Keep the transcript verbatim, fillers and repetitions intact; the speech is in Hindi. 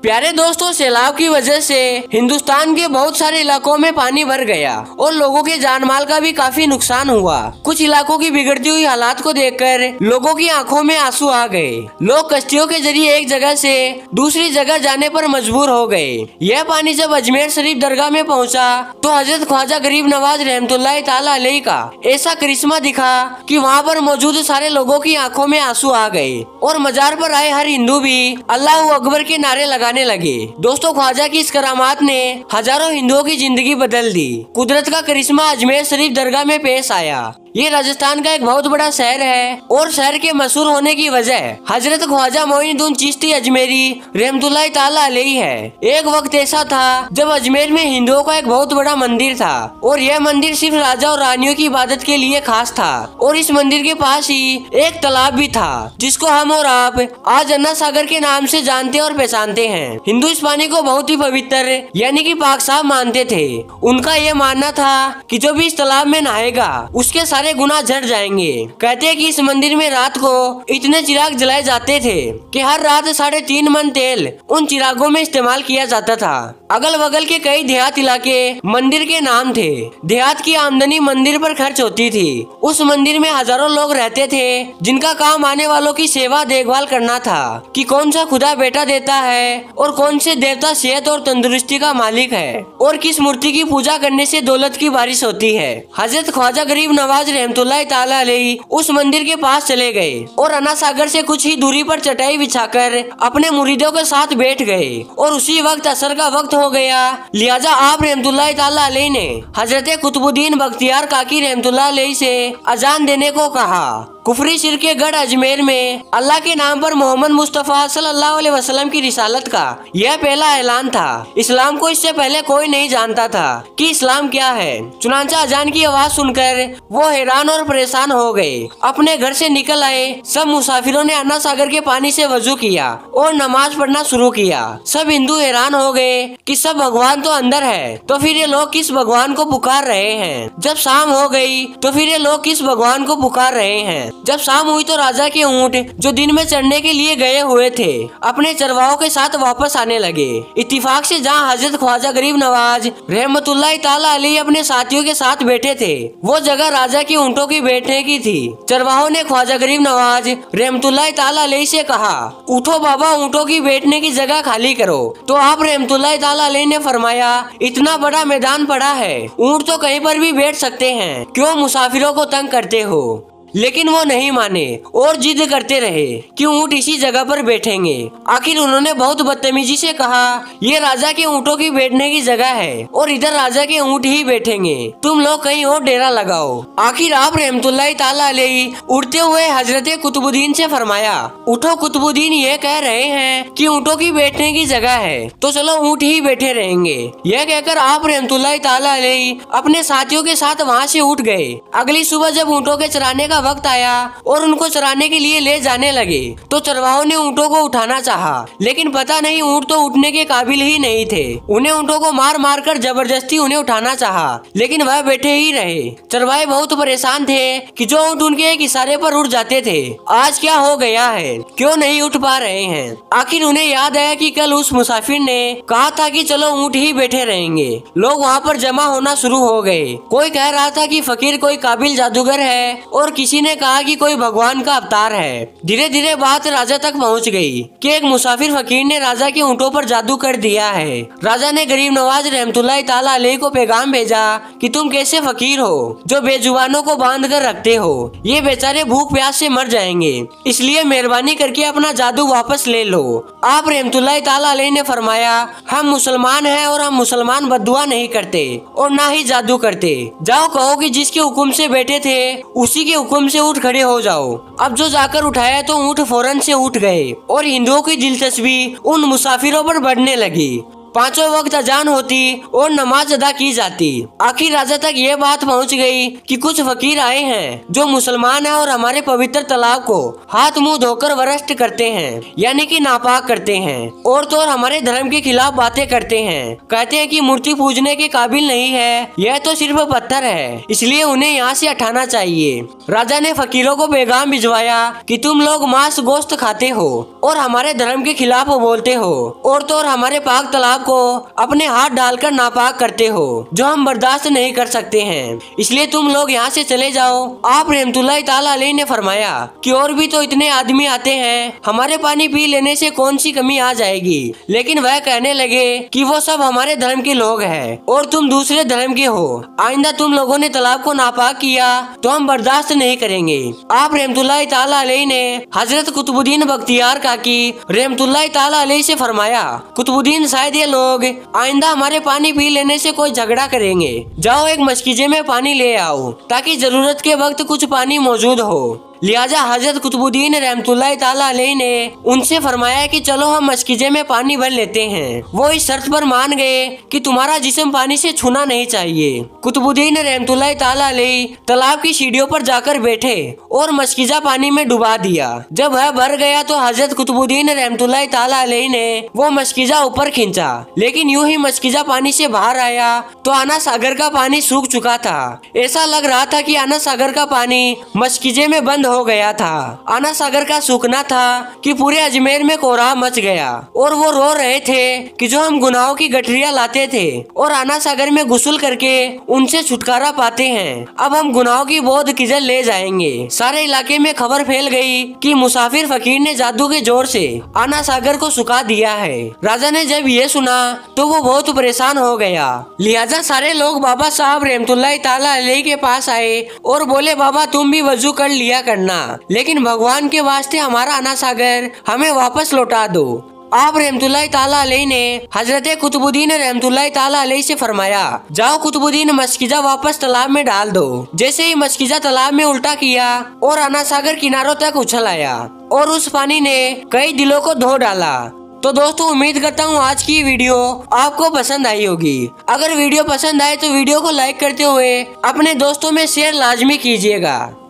प्यारे दोस्तों, सैलाब की वजह से हिंदुस्तान के बहुत सारे इलाकों में पानी भर गया और लोगों के जान माल का भी काफी नुकसान हुआ। कुछ इलाकों की बिगड़ती हुई हालात को देखकर लोगों की आंखों में आंसू आ गए। लोग कश्तियों के जरिए एक जगह से दूसरी जगह जाने पर मजबूर हो गए। यह पानी जब अजमेर शरीफ दरगाह में पहुंचा तो हजरत ख्वाजा गरीब नवाज रहमतुल्लाह ताला अलैहि का ऐसा करिश्मा दिखा कि वहां पर मौजूद सारे लोगों की आंखों में आंसू आ गए और मजार पर आए हर हिंदू भी अल्लाह अकबर के नारे लगाने लगे। दोस्तों, ख्वाजा की इस करामात ने हजारों हिंदुओं की जिंदगी बदल दी। कुदरत का करिश्मा अजमेर शरीफ दरगाह में पेश आया। ये राजस्थान का एक बहुत बड़ा शहर है और शहर के मशहूर होने की वजह हजरत ख्वाजा मोइनुद्दीन चिश्ती अजमेरी रहमतुल्लाह ताला अलैहि है। एक वक्त ऐसा था जब अजमेर में हिंदुओं का एक बहुत बड़ा मंदिर था और यह मंदिर सिर्फ राजा और रानियों की इबादत के लिए खास था। और इस मंदिर के पास ही एक तालाब भी था जिसको हम और आप आज अन्ना सागर के नाम से जानते और पहचानते हैं। हिंदू इस पानी को बहुत ही पवित्र यानी कि पाक साफ मानते थे। उनका यह मानना था कि जो भी इस तालाब में नहाएगा उसके सारे गुनाह झड़ जाएंगे। कहते हैं कि इस मंदिर में रात को इतने चिराग जलाए जाते थे कि हर रात साढ़े तीन मन तेल उन चिरागों में इस्तेमाल किया जाता था। अगल बगल के कई देहात इलाके मंदिर के नाम थे। देहात की आमदनी मंदिर पर खर्च होती थी। उस मंदिर में हजारों लोग रहते थे जिनका काम आने वालों की सेवा देखभाल करना था कि कौन सा खुदा बेटा देता है और कौन से देवता सेहत और तंदुरुस्ती का मालिक है और किस मूर्ति की पूजा करने से दौलत की बारिश होती है। हजरत ख्वाजा गरीब नवाज रहमतुल्लाह ताला अलैहि उस मंदिर के पास चले गए और अन्ना सागर से कुछ ही दूरी पर चटाई बिछाकर अपने मुरीदों के साथ बैठ गए और उसी वक्त असर का वक्त हो गया। लिहाजा आप रहमतुल्लाह ताला अलैहि ने हजरत कुतुबुद्दीन बख्तियार काकी रहमतुल्लाह अलैहि से अजान देने को कहा। कुफरी शिर के गढ़ अजमेर में अल्लाह के नाम पर मोहम्मद मुस्तफ़ा सल्लल्लाहु अलैहि वसल्लम की रिसालत का यह पहला ऐलान था। इस्लाम को इससे पहले कोई नहीं जानता था कि इस्लाम क्या है। चुनांचे अजान की आवाज सुनकर वो हैरान और परेशान हो गए। अपने घर से निकल आए सब मुसाफिरों ने अन्ना सागर के पानी से वजू किया और नमाज पढ़ना शुरू किया। सब हिंदू हैरान हो गए कि सब भगवान तो अंदर है तो फिर ये लोग किस भगवान को पुकार रहे हैं। जब शाम हो गई तो फिर ये लोग किस भगवान को पुकार रहे हैं। जब शाम हुई तो राजा के ऊंट जो दिन में चढ़ने के लिए गए हुए थे अपने चरवाहों के साथ वापस आने लगे। इत्तिफाक से जहां हजरत ख्वाजा गरीब नवाज रहमतुल्लाह ताला अलैहि अपने साथियों के साथ बैठे थे वो जगह राजा के ऊंटों की बैठने की थी। चरवाहों ने ख्वाजा गरीब नवाज रहमतुल्लाह ताला अलैहि से कहा, उठो बाबा, ऊंटों की बैठने की जगह खाली करो। तो आप रहमतुल्लाह ताला अलैहि ने फरमाया, इतना बड़ा मैदान पड़ा है, ऊंट तो कहीं पर भी बैठ सकते हैं, क्यों मुसाफिरों को तंग करते हो। लेकिन वो नहीं माने और जिद करते रहे कि ऊंट इसी जगह पर बैठेंगे। आखिर उन्होंने बहुत बदतमीजी से कहा, ये राजा के ऊंटों की बैठने की जगह है और इधर राजा के ऊंट ही बैठेंगे, तुम लोग कहीं और डेरा लगाओ। आखिर आप रहमतुल्लाह ताला अलैहि उड़ते हुए हजरत कुतुबुद्दीन से फरमाया, उठो कुतुबुद्दीन, ये कह रहे हैं कि ऊंटों की बैठने की जगह है तो चलो ऊंट ही बैठे रहेंगे। यह कहकर आप रहमतुल्लाह ताला अलैहि अपने साथियों के साथ वहाँ से उठ गए। अगली सुबह जब ऊंटों के चराने का वक्त आया और उनको चराने के लिए ले जाने लगे तो चरवाहों ने ऊँटों को उठाना चाहा, लेकिन पता नहीं ऊँट तो उठने के काबिल ही नहीं थे। उन्हें ऊँटों को मार मार कर जबरदस्ती उन्हें उठाना चाहा, लेकिन वह बैठे ही रहे। चरवाहे बहुत परेशान थे कि जो ऊँट उनके एक इशारे पर उठ जाते थे, आज क्या हो गया है, क्यों नहीं उठ पा रहे हैं। आखिर उन्हें याद आया कि कल उस मुसाफिर ने कहा था कि चलो ऊँट ही बैठे रहेंगे। लोग वहाँ पर जमा होना शुरू हो गए। कोई कह रहा था कि फकीर कोई काबिल जादूगर है और किसी ने कहा कि कोई भगवान का अवतार है। धीरे धीरे बात राजा तक पहुंच गई कि एक मुसाफिर फकीर ने राजा के ऊंटों पर जादू कर दिया है। राजा ने गरीब नवाज रहमतुल्लाह ताला अलैहि को पैगाम भेजा कि तुम कैसे फकीर हो जो बेजुबानों को बांध कर रखते हो, ये बेचारे भूख प्यास से मर जाएंगे, इसलिए मेहरबानी करके अपना जादू वापस ले लो। आप रहमतुल्लाह ताला अलैहि ने फरमाया, हम मुसलमान हैं और हम मुसलमान बद्दुआ नहीं करते और ना ही जादू करते। जाओ कहो कि जिसके हुक्म से बैठे थे उसी के हुक्म से उठ खड़े हो जाओ। अब जो जाकर उठाया तो ऊँट फौरन से उठ गए और हिंदुओं की दिलचस्पी उन मुसाफिरों पर बढ़ने लगी। पांचों वक्त अजान होती और नमाज अदा की जाती। आखिर राजा तक ये बात पहुंच गई कि कुछ फकीर आए हैं जो मुसलमान हैं और हमारे पवित्र तालाब को हाथ मुंह धोकर वरस्ट करते हैं, यानी कि नापाक करते हैं, और तो और हमारे धर्म के खिलाफ बातें करते हैं। कहते हैं कि मूर्ति पूजने के काबिल नहीं है, यह तो सिर्फ पत्थर है, इसलिए उन्हें यहाँ से हटाना चाहिए। राजा ने फकीरों को पैगाम भिजवाया कि तुम लोग मांस गोश्त खाते हो और हमारे धर्म के खिलाफ बोलते हो, और तो और हमारे पाक तालाब को अपने हाथ डालकर नापाक करते हो, जो हम बर्दाश्त नहीं कर सकते हैं, इसलिए तुम लोग यहाँ से चले जाओ। आप रहमतुल्लाह ताला अलैहि ने फरमाया कि और भी तो इतने आदमी आते हैं, हमारे पानी पी लेने से कौन सी कमी आ जाएगी। लेकिन वह कहने लगे कि वो सब हमारे धर्म के लोग हैं और तुम दूसरे धर्म के हो। आइंदा तुम लोगों ने तालाब को नापाक किया तो हम बर्दाश्त नहीं करेंगे। आप रहमतुल्लाह ताला अलैहि ने हजरत कुतुबुद्दीन बख्तियार काकी रहमतुल्लाह ताला अलैहि से फरमाया, कुतुबुद्दीन शायद ये लोग आइंदा हमारे पानी पी लेने से कोई झगड़ा करेंगे। जाओ एक मशकीजे में पानी ले आओ ताकि जरूरत के वक्त कुछ पानी मौजूद हो। लिहाजा हजरत कुतुबुद्दीन रहमतुल्लाह ताला अलैहि ने उनसे फरमाया कि चलो हम मशकीजे में पानी भर लेते हैं। वो इस शर्त पर मान गए कि तुम्हारा जिस्म पानी से छूना नहीं चाहिए। कुतुबुद्दीन रहमतुल्लाह ताला अलैहि तालाब की सीढ़ियों पर जाकर बैठे और मशकीजा पानी में डुबा दिया। जब वह भर गया तो हजरत कुतुबुद्दीन रहमतुल्लाह ताला अलैहि ने वो मशकीजा ऊपर खींचा, लेकिन यूं ही मशकीजा पानी से बाहर आया तो आना सागर का पानी सूख चुका था। ऐसा लग रहा था कि आना सागर का पानी मशकीजे में बंद हो गया था। आना सागर का सूखना था कि पूरे अजमेर में कोहराम मच गया और वो रो रहे थे कि जो हम गुनाहों की गठरियां लाते थे और आना सागर में गुस्ल करके उनसे छुटकारा पाते हैं, अब हम गुनाहों की बोझ किधर ले जाएंगे। सारे इलाके में खबर फैल गई कि मुसाफिर फकीर ने जादू के जोर से आना सागर को सुखा दिया है। राजा ने जब ये सुना तो वो बहुत परेशान हो गया। लिहाजा सारे लोग बाबा साहब रहमतुल्लाह ताला अलैहि के पास आए और बोले, बाबा तुम भी वजू कर लिया करना, लेकिन भगवान के वास्ते हमारा आना सागर हमें वापस लौटा दो। आप रहमतुल्लाह ताला अलैहि ने हजरत कुतुबुद्दीन रहमतुल्लाह ताला अलैहि से फरमाया, जाओ कुतुबुद्दीन मशकीजा वापस तालाब में डाल दो। जैसे ही मशकीजा तालाब में उल्टा किया और आना सागर किनारों तक उछल आया और उस पानी ने कई दिलों को धो डाला। तो दोस्तों उम्मीद करता हूँ आज की वीडियो आपको पसंद आई होगी। अगर वीडियो पसंद आए तो वीडियो को लाइक करते हुए अपने दोस्तों में शेयर लाजमी कीजिएगा।